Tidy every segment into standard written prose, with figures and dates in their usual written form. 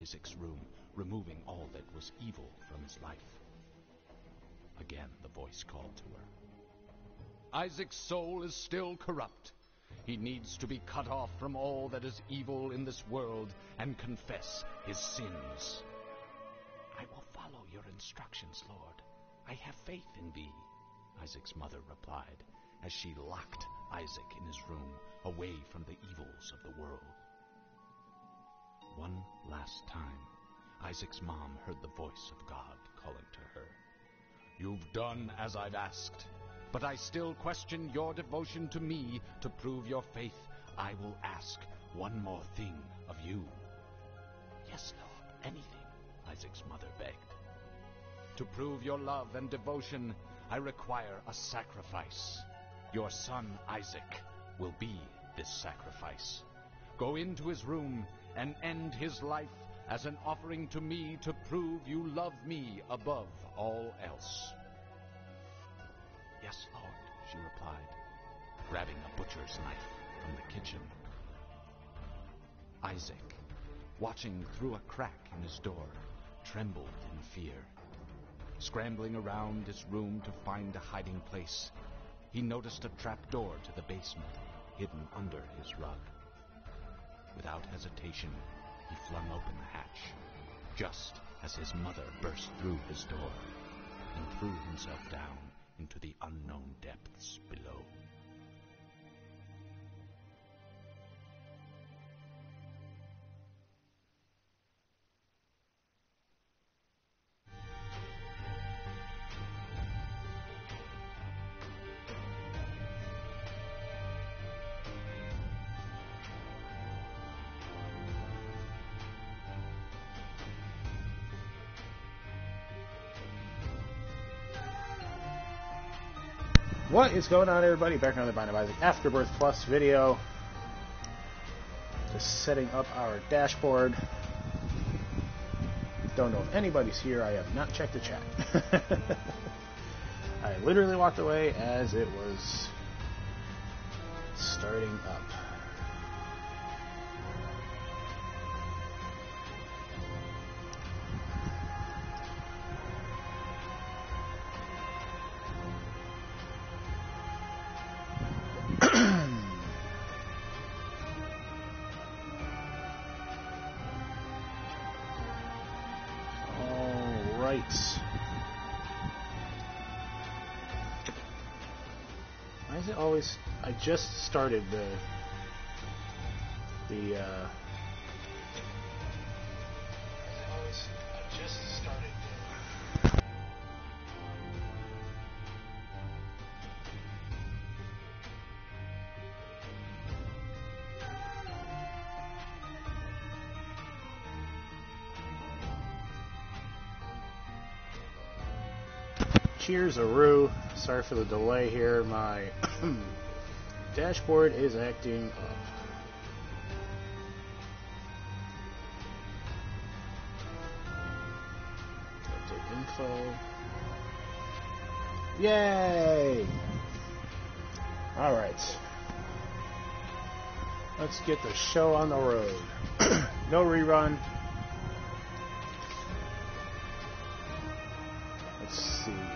Isaac's room, removing all that was evil from his life. Again the voice called to her. Isaac's soul is still corrupt. He needs to be cut off from all that is evil in this world and confess his sins. I will follow your instructions, Lord. I have faith in thee, Isaac's mother replied, as she locked Isaac in his room, away from the evils of the world. One last time, Isaac's mom heard the voice of God calling to her. You've done as I've asked, but I still question your devotion to me. To prove your faith, I will ask one more thing of you. Yes, Lord, anything, Isaac's mother begged. To prove your love and devotion, I require a sacrifice. Your son, Isaac, will be this sacrifice. Go into his room and end his life as an offering to me to prove you love me above all else. Yes, Lord, she replied, grabbing a butcher's knife from the kitchen. Isaac, watching through a crack in his door, trembled in fear. Scrambling around his room to find a hiding place, he noticed a trapdoor to the basement hidden under his rug. Without hesitation, he flung open the hatch, just as his mother burst through his door and threw himself down into the unknown depths below. What is going on, everybody? Back on the Binding of Isaac Afterbirth Plus video. Just setting up our dashboard. Don't know if anybody's here. I have not checked the chat. I literally walked away as it was starting up. Why is it always... I just started the Cheers, Aru. Sorry for the delay here. My dashboard is acting up. Update info. Yay! Alright. Let's get the show on the road. No rerun. Let's see here.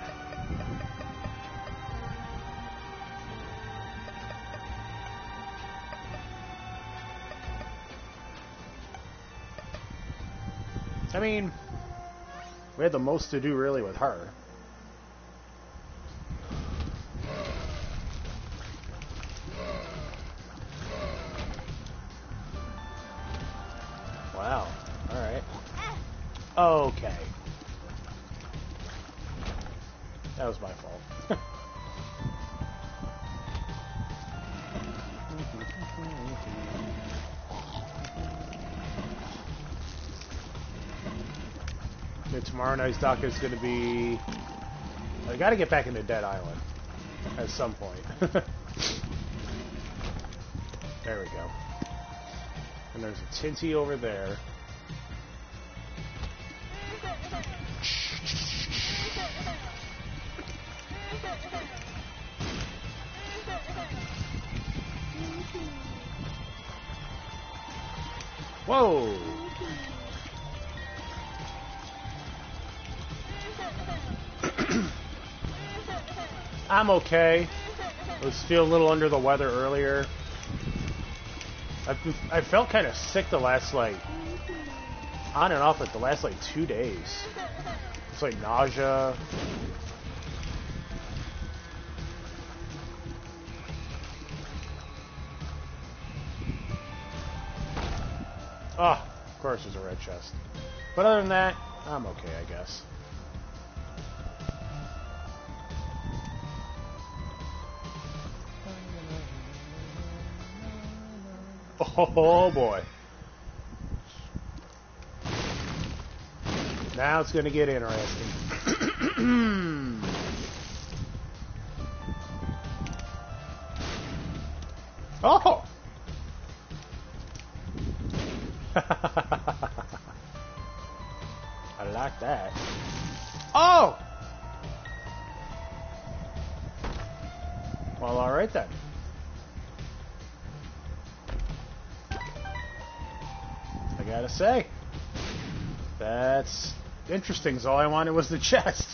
I mean, we had the most to do really with her. Wow. Alright. Okay. That was my fault. Tomorrow night's doc is going to be... I got to get back into Dead Island at some point. There we go. And there's a Tinty over there. Whoa! I'm okay. I was feeling a little under the weather earlier. I felt kind of sick the last, like, on and off, like, the last, like, 2 days. It's like nausea. Oh, of course there's a red chest. But other than that, I'm okay, I guess. Oh boy. Now it's going to get interesting. Oh! I like that. Oh! Well, alright then. I gotta say, that's interesting. So all I wanted was the chest.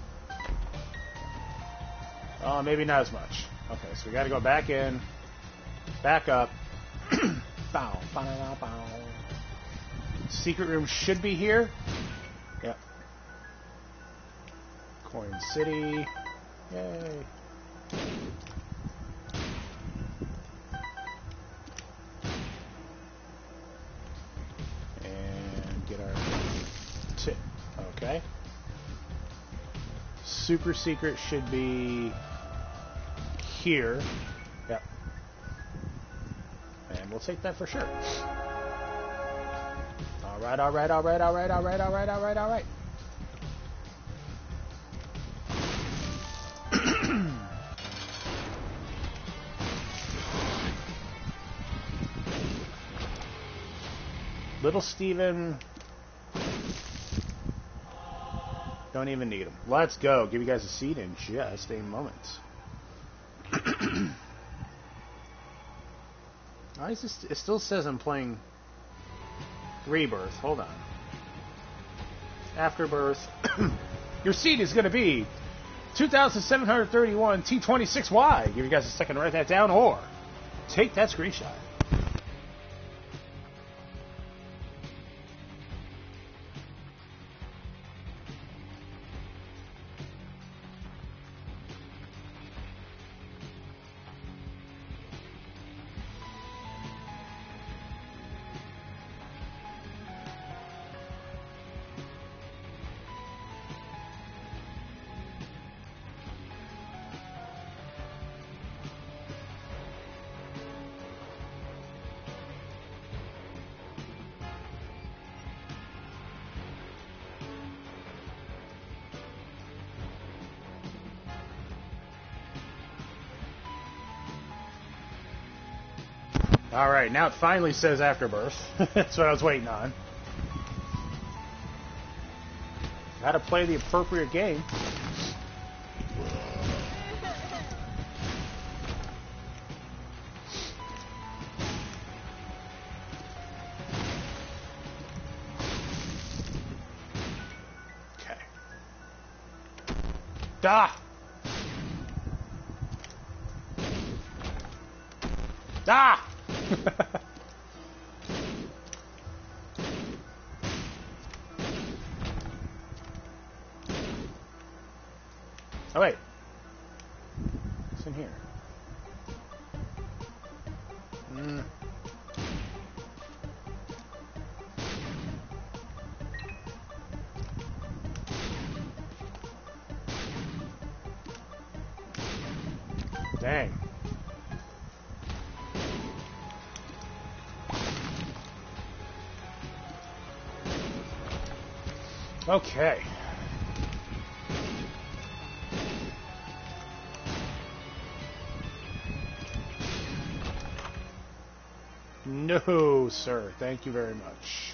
Oh, maybe not as much. Okay, so we gotta go back in, back up. Bow, bow, bow. Secret room should be here. Yep. Coin City. Yay. And get our tip. Okay. Super secret should be here. Yep. And we'll take that for sure. Alright, alright, alright, alright, alright, alright, alright, alright. Little Steven. Don't even need him. Let's go. Give you guys a seat in just a moment. Why is this? It still says I'm playing Rebirth. Hold on. Afterbirth. Your seat is going to be 2731 T26Y. Give you guys a second to write that down or take that screenshot. Alright, now it finally says Afterbirth. That's what I was waiting on. How to play the appropriate game. Okay. Da! Ah! Oh wait. What's in here? Dang. Okay. No, sir. Thank you very much.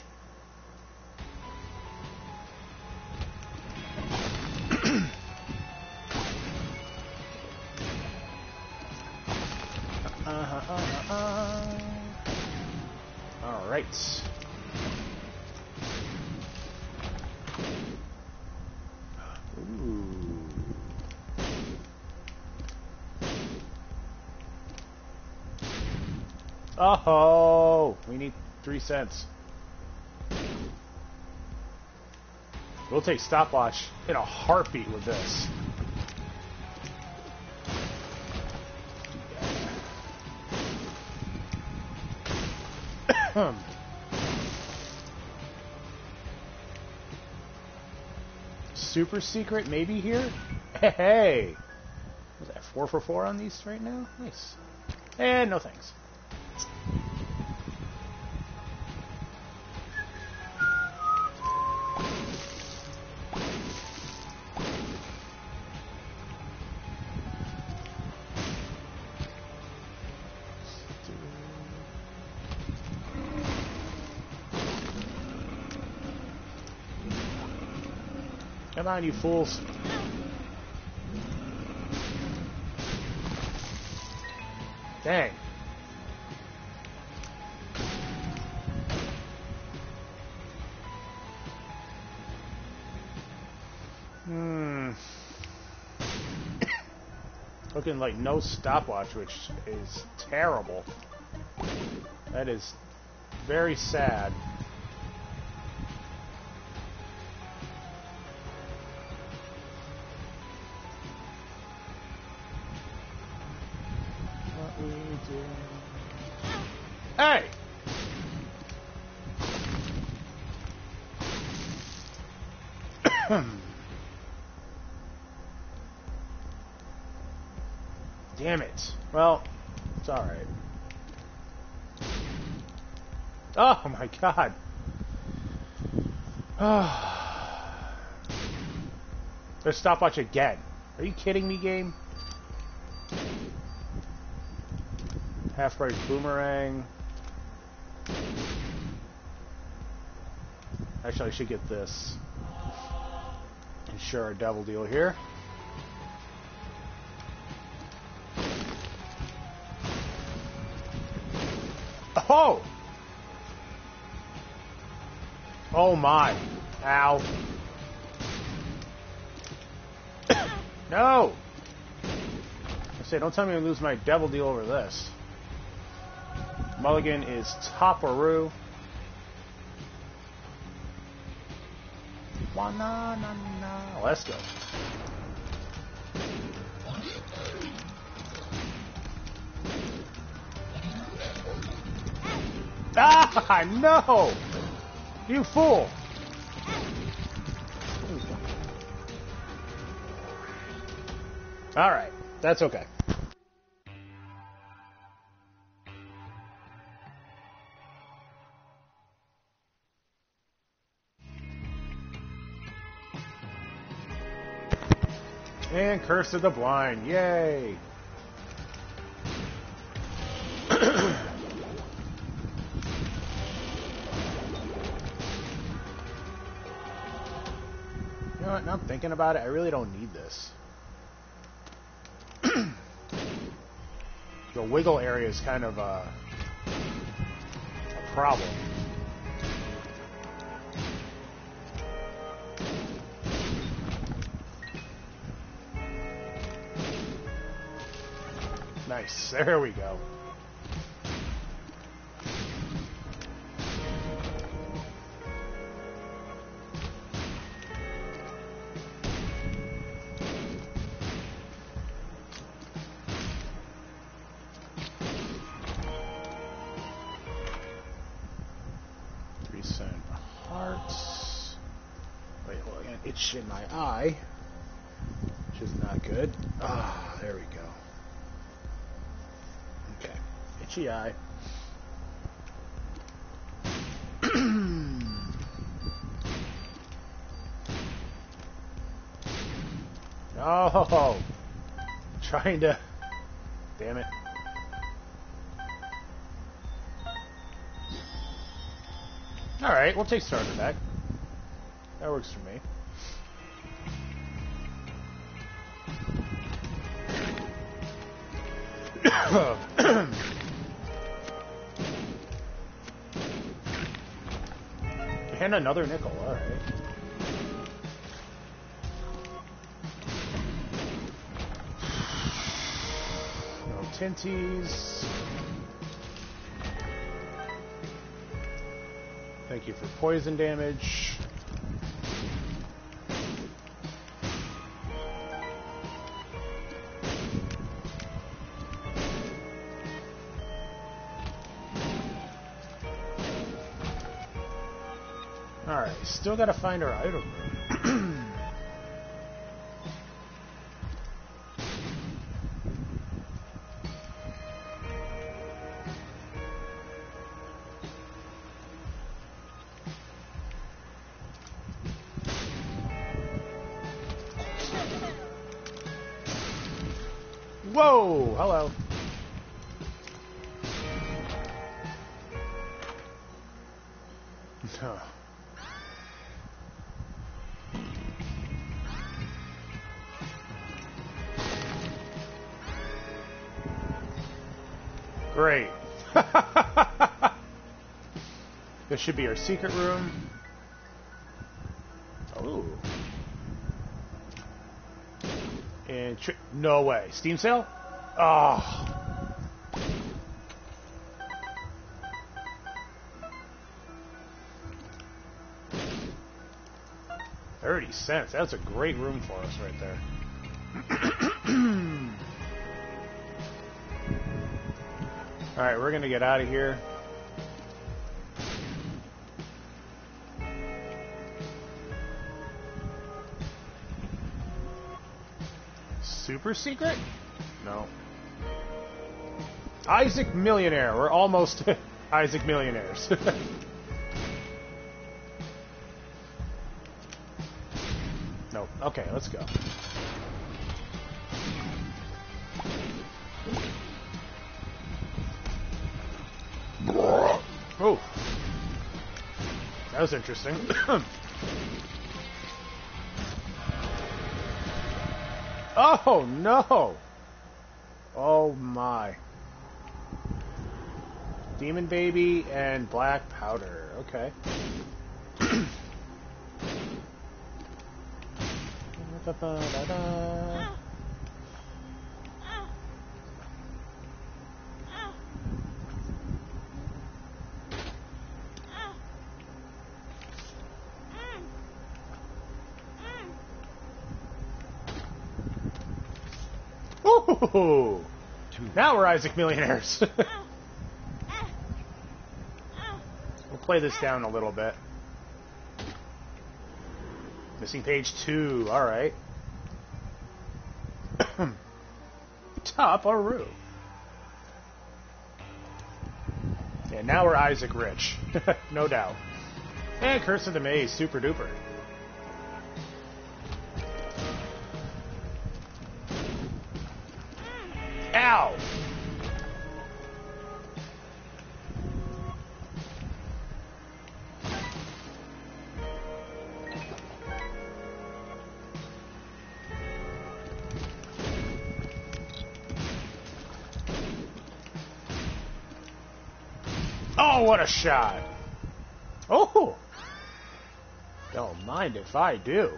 All right. Ooh. Oh, we need 3 cents. We'll take stopwatch in a heartbeat with this. Super secret maybe here? Hey! Was that 4 for 4 on these right now? Nice. And no thanks. Come on, you fools. Dang. Looking like no stopwatch, which is terrible. That is very sad. What we do. Hey! Damn it. Well, it's alright. Oh my god. There's stopwatch again. Are you kidding me, game? Half price boomerang. Actually, I should get this. Ensure a double deal here. Oh! Oh my. Ow. No! I say, don't tell me I lose my devil deal over this. Mulligan is Topperoo. Wa-na-na-na. Let's go. Ah, no! You fool! Alright, that's okay. And Curse of the Blind, yay! You know what, now I'm thinking about it, I really don't need this. The wiggle area is kind of a problem. Nice, there we go. Itch in my eye, which is not good. Ah, there we go. Okay, itchy eye. Oh, trying to. Damn it. All right, we'll take starter back. That works for me. And another nickel, alright. No tinties. Thank you for poison damage. Alright, still gotta find our item room. Whoa! Hello. No. Great. This should be our secret room. Oh. And no way. Steam sale? Oh. 30 cents. That's a great room for us right there. Alright, we're gonna get out of here. Super secret? No. Isaac Millionaire. We're almost Isaac Millionaires. No. Okay, let's go. Oh. That was interesting. Oh, no! Oh, my. Demon Baby and Black Powder. Okay. Ooh. Now we're Isaac Millionaires. We'll play this down a little bit. Missing page 2. Alright. Top-a-roo. Yeah, now we're Isaac Rich. No doubt. And Curse of the Maze. Super duper. Ow! Oh, what a shot! Oh! Don't mind if I do.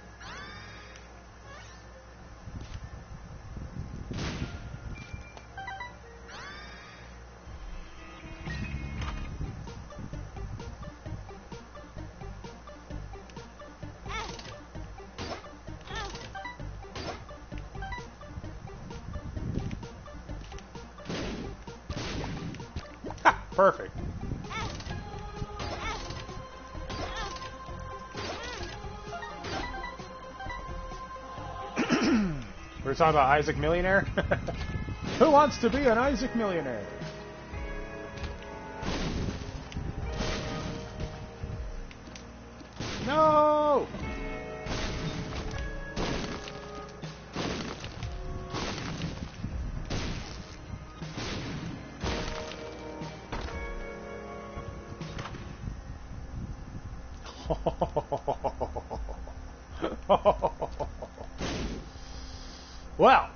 Perfect. We were talking about Isaac Millionaire? Who wants to be an Isaac Millionaire? No! Well,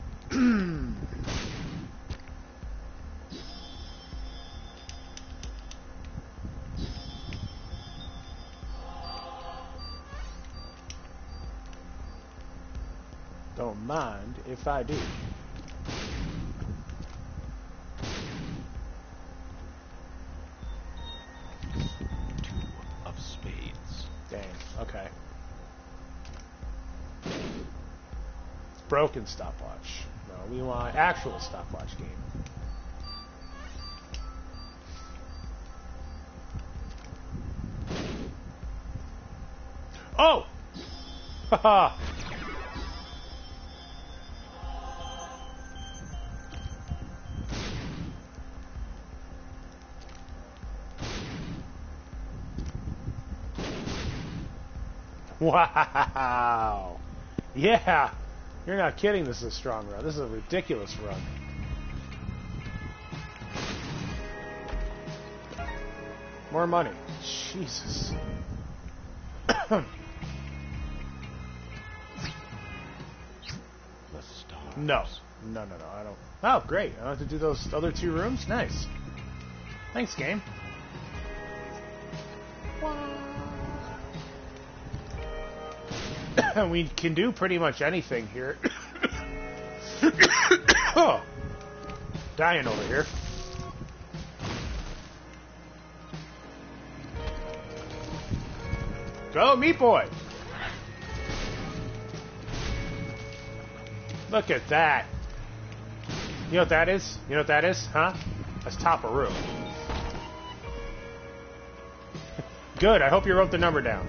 don't mind if I do. Dang. Okay. Broken stopwatch. No, we want actual stopwatch game. Oh! Haha! Wow! Yeah! You're not kidding, this is a strong run. This is a ridiculous run. More money. Jesus. No. No, I don't. Oh, great. I don't have to do those other 2 rooms? Nice. Thanks, game. We can do pretty much anything here. Oh. Dying over here. Go, Meat Boy! Look at that. You know what that is? You know what that is? Huh? That's top of room. Good, I hope you wrote the number down.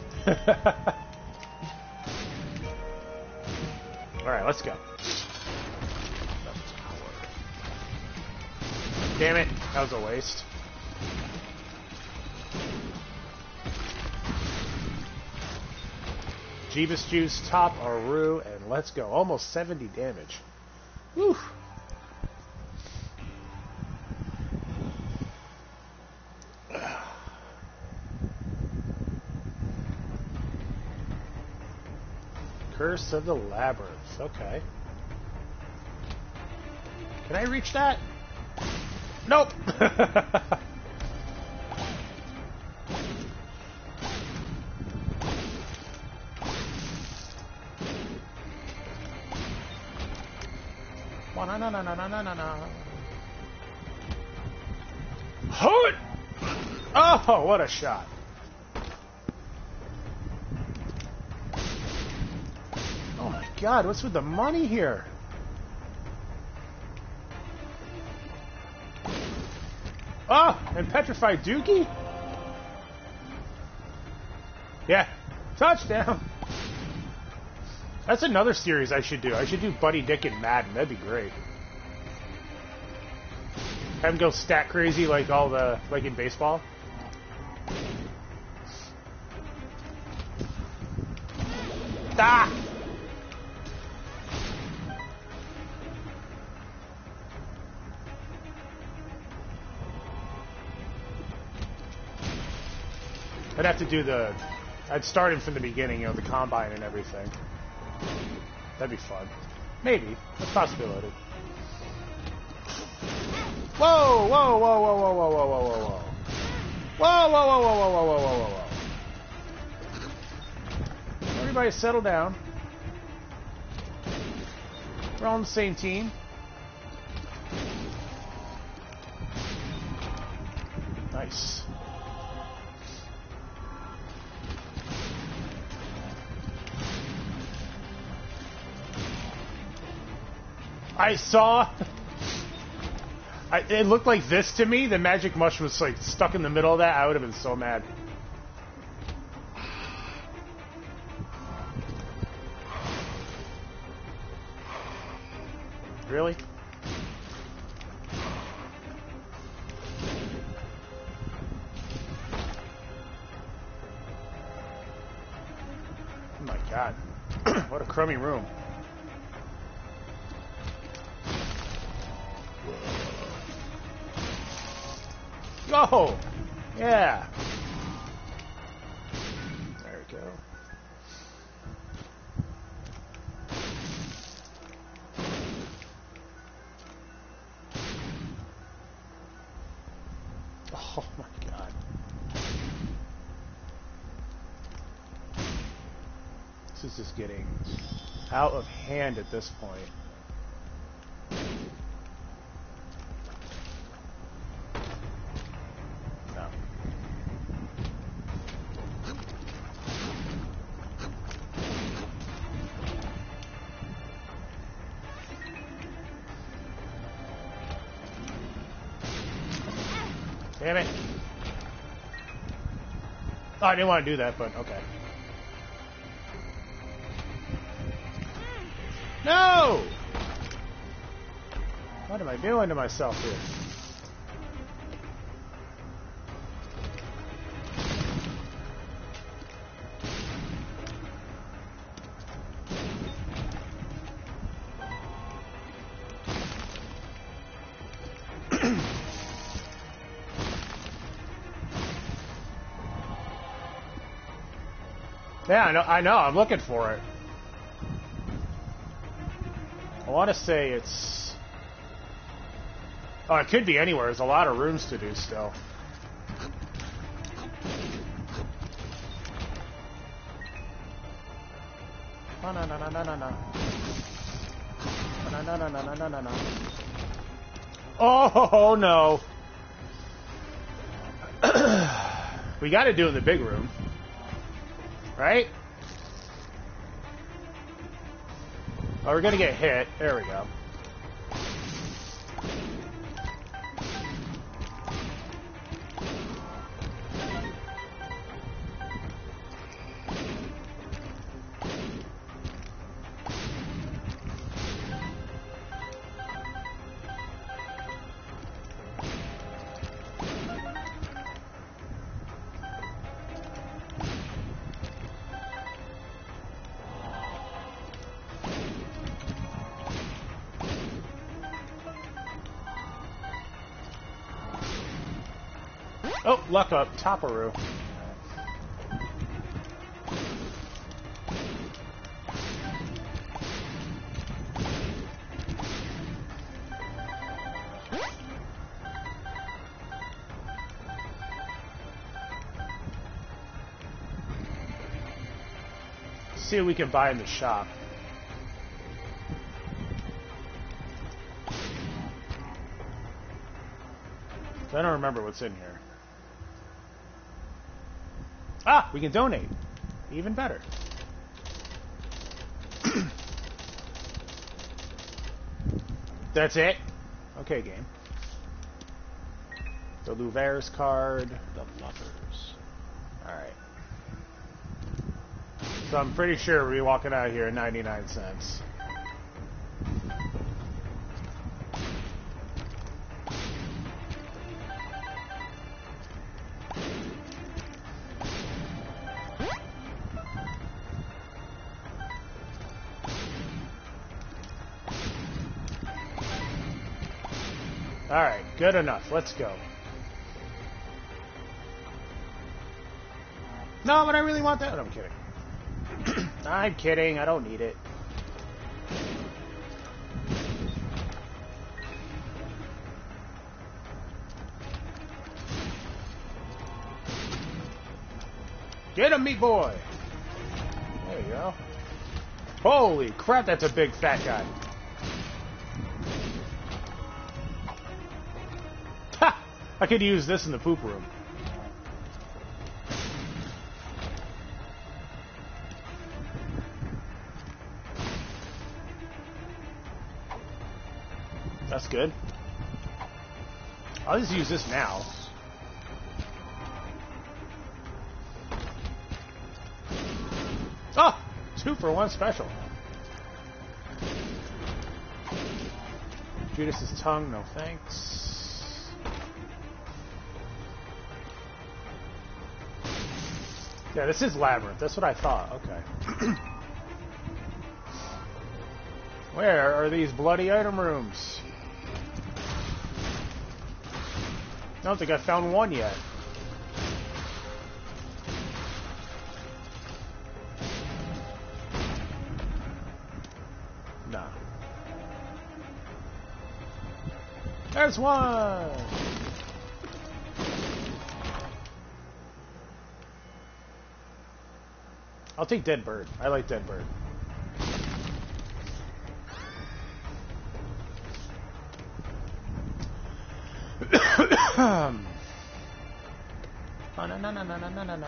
Alright, let's go. Damn it, that was a waste. Jeebus Juice, top Aru, and let's go. Almost 70 damage. Whew. Curse of the Labyrinth. Okay. Can I reach that? Nope! No. Hoot! Oh, what a shot. Oh my god, what's with the money here? Oh, and Petrified Dookie? Yeah, touchdown. That's another series I should do. I should do Buddy, Dick, and Madden. That'd be great. Have him go stat crazy like like in baseball. Ah! I'd have to do I'd start him from the beginning, you know, the combine and everything. That'd be fun. Maybe. A possibility. Whoa! Whoa! Whoa! Whoa! Whoa! Whoa! Whoa! Whoa! Whoa! Whoa! Whoa! Whoa! Whoa! Whoa! Whoa! Whoa! Whoa! Whoa! Whoa! Everybody settle down. We're all on the same team. Nice. I saw... it looked like this to me. The magic mushroom was like stuck in the middle of that. I would have been so mad. Really? Oh my god. What a crummy room. Oh! Yeah! There we go. Oh my god. This is just getting out of hand at this point. Damn it. Oh, I didn't want to do that, but okay. No! What am I doing to myself here? Yeah, I know. I'm looking for it. I want to say it's... Oh, it could be anywhere. There's a lot of rooms to do still. No, no, no, no, no, no, no. No, no, no, no, no, no, no, no. Oh, no. We got to do it in the big room. Right? Oh, we're gonna get hit. There we go. Oh, luck up. Taparu. See what we can buy in the shop. I don't remember what's in here. Ah, we can donate. Even better. That's it? Okay, game. The Louver's card. The lovers. Alright. So I'm pretty sure we're walking out of here at 99 cents. Alright, good enough. Let's go. No, but I really want that. No, I'm kidding. I'm kidding. I don't need it. Get him, meat boy! There you go. Holy crap, that's a big fat guy. Ha! I could use this in the poop room. That's good. I'll just use this now. Oh! 2 for 1 special. Judas's tongue, no thanks. Yeah, this is Labyrinth. That's what I thought. Okay. Where are these bloody item rooms? I don't think I found one yet. No. There's one! I'll take Dead Bird. I like Dead Bird. Oh, no, no, no, no, no, no, no, no.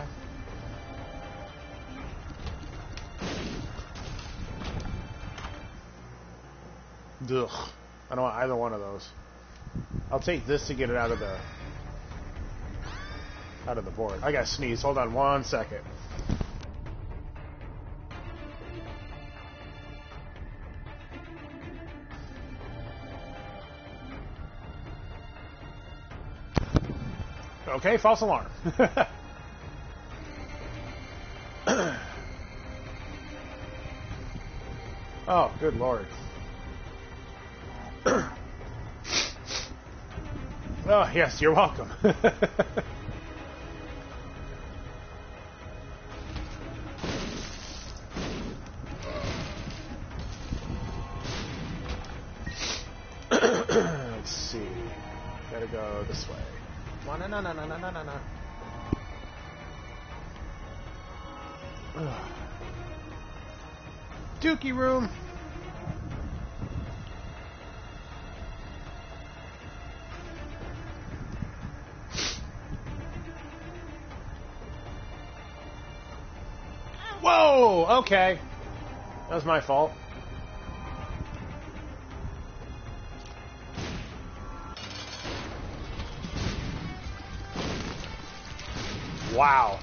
Ugh. I don't want either one of those. I'll take this to get it out of the out of the board. I gotta sneeze. Hold on 1 second. Okay, false alarm. Oh, good lord. Oh, yes, you're welcome. Let's see. Gotta go this way. No. Dookie room. Whoa! Okay. That was my fault. Wow.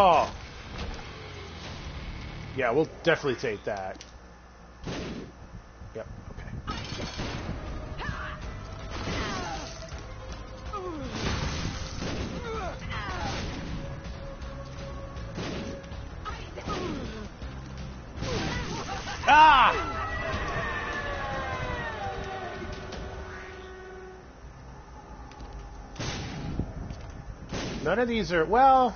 Yeah, we'll definitely take that. Yep, okay. Ah! None of these are, well...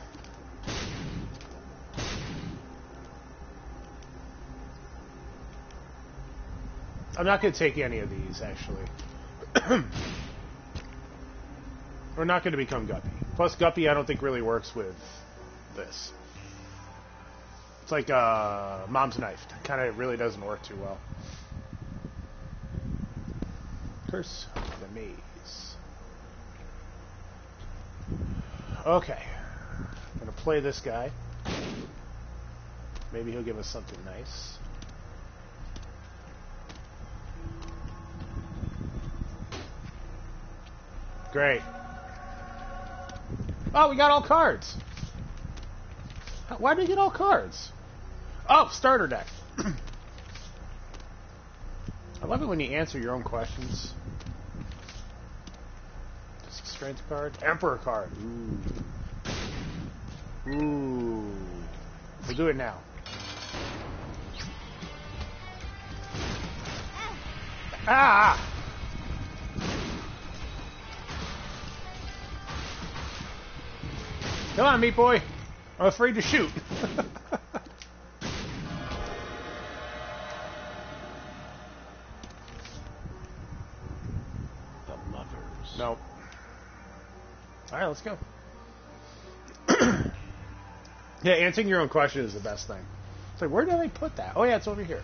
I'm not going to take any of these, actually. We're not going to become Guppy. Plus, Guppy I don't think really works with this. It's like Mom's Knife. Kind of really doesn't work too well. Curse of the Maze. Okay. I'm going to play this guy. Maybe he'll give us something nice. Great. Oh, we got all cards. Why did we get all cards? Oh, starter deck. I love it when you answer your own questions. Strength card. Emperor card. Ooh. We'll do it now. Ah! Come on, meat boy. I'm afraid to shoot. The lovers. No. Alright, let's go. Yeah, answering your own question is the best thing. It's like, where did I put that? Oh, yeah, it's over here.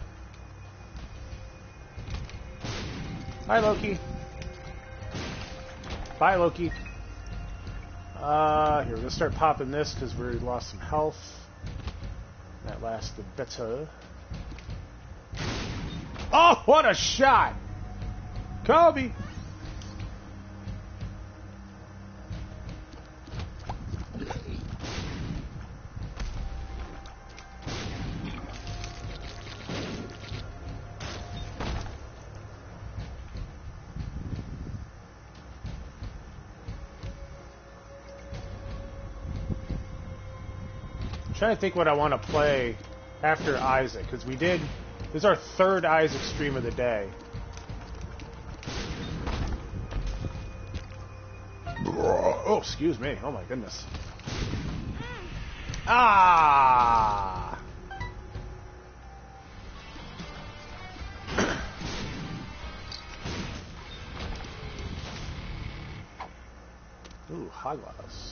Hi, Loki. Bye, Loki. Here, we're going to start popping this because we lost some health. That lasted better. Oh, what a shot! Kobe! I'm trying to think what I want to play after Isaac, because we did... This is our third Isaac stream of the day. Oh, excuse me. Oh, my goodness. Ah! Ooh, Hogwash.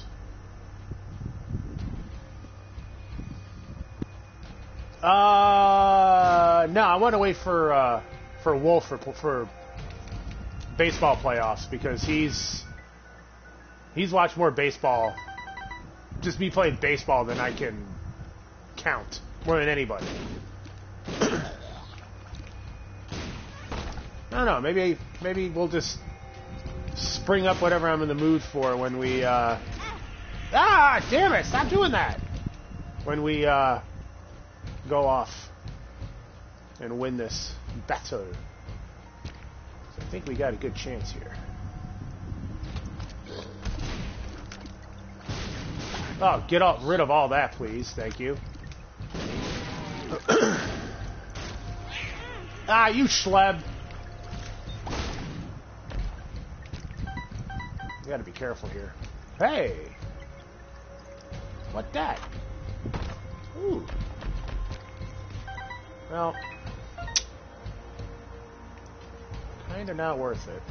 No, I want to wait for Wolf for baseball playoffs because he's watched more baseball, just me playing baseball than I can count, more than anybody. I don't know. Maybe we'll just spring up whatever I'm in the mood for when we Ah, damn it! Stop doing that! When we, go off and win this battle. So I think we got a good chance here. Oh, get rid of all that, please. Thank you. Ah, you schleb! You gotta be careful here. Hey! What that? Ooh. Well, kinda not worth it.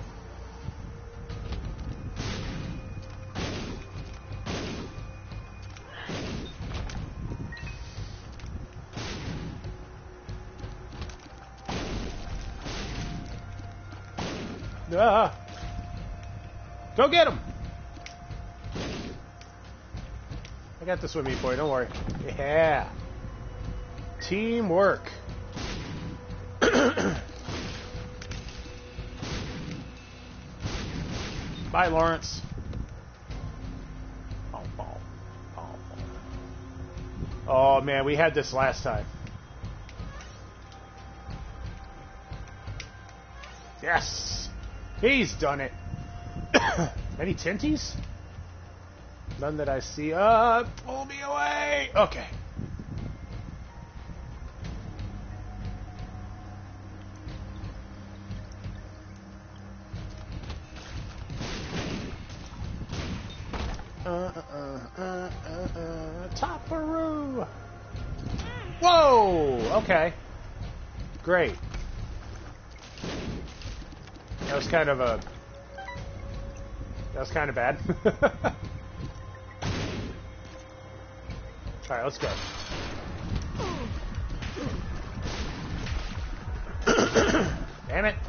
Ah! Go get him! I got this with me, boy. Don't worry. Yeah. Teamwork. Bye, Lawrence. Oh, man, we had this last time. Yes! He's done it. Any tinties? None that I see. Pull me away! Okay. Topperoo! Whoa! Okay. Great. That was kind of bad. Alright, let's go. Damn it.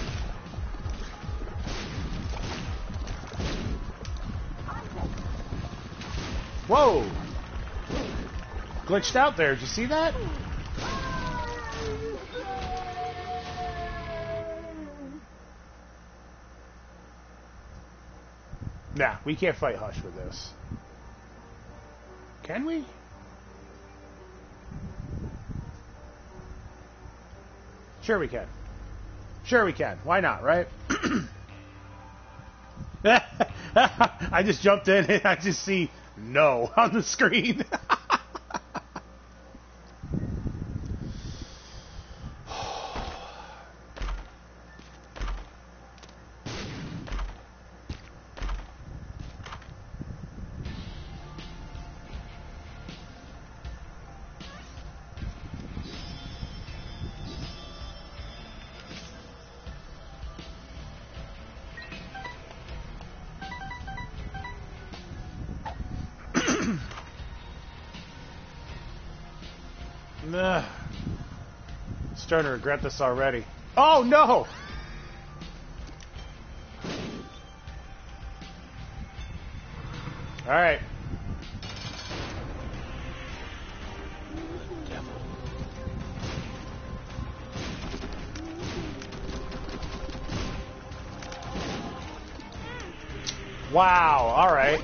Whoa! Glitched out there. Did you see that? Nah, we can't fight Hush with this. Can we? Sure we can. Sure we can. Why not, right? I just jumped in and I just see no on the screen. Starting to regret this already. Oh no! Alright. Wow, alright.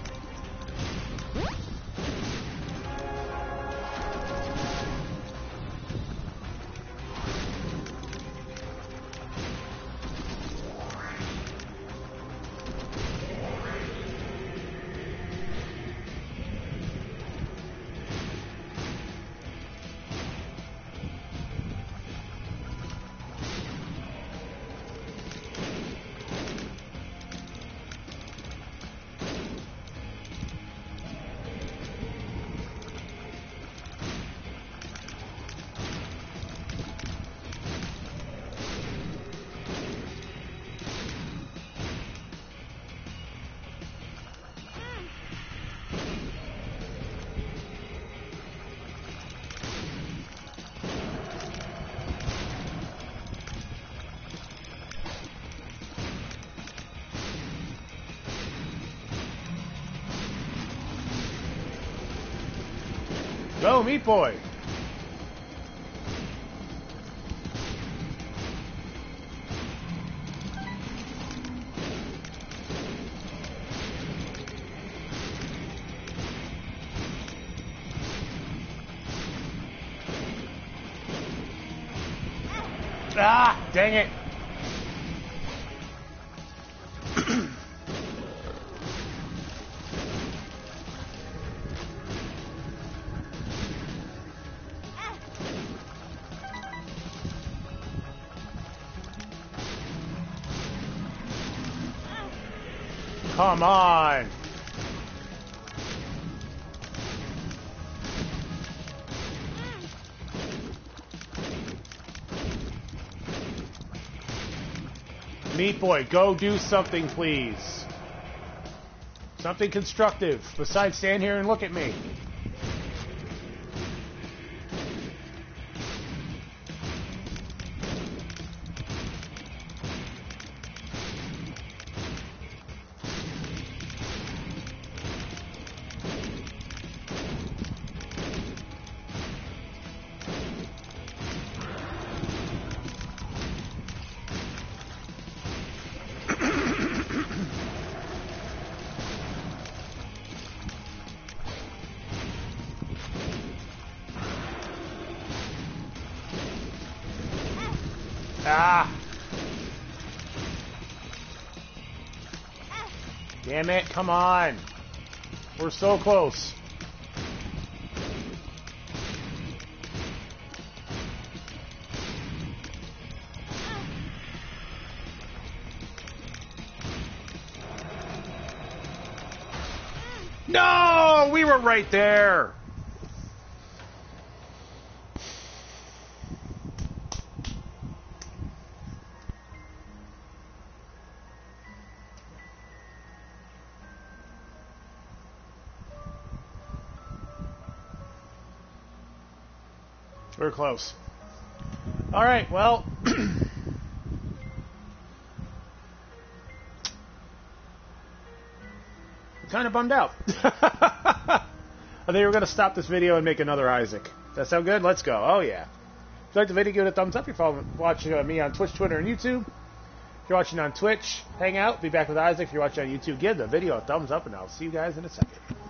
Go, Meat Boy! Ah, dang it. Come on. Meat Boy, go do something, please. Something constructive, besides stand here and look at me. Ah! Damn it, come on! We're so close. No! We were right there! We're close. All right, well, I'm kind of bummed out. I think we're going to stop this video and make another Isaac. Does that sound good? Let's go. Oh, yeah. If you like the video, give it a thumbs up. If you're watching me on Twitch, Twitter, and YouTube. If you're watching on Twitch, hang out. Be back with Isaac. If you're watching on YouTube, give the video a thumbs up, and I'll see you guys in a second.